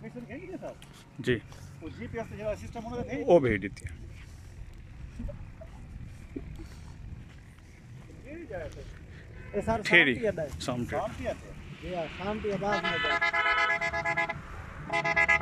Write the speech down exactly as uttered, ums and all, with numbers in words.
location कहीं नहीं था जी वो जीपीएस से जरा सिस्टम होना था वो भेज देती है ये जाए तो ए सर ठेरी शाम शाम शाम ठेरी पिया थे ये शाम पिया बाद में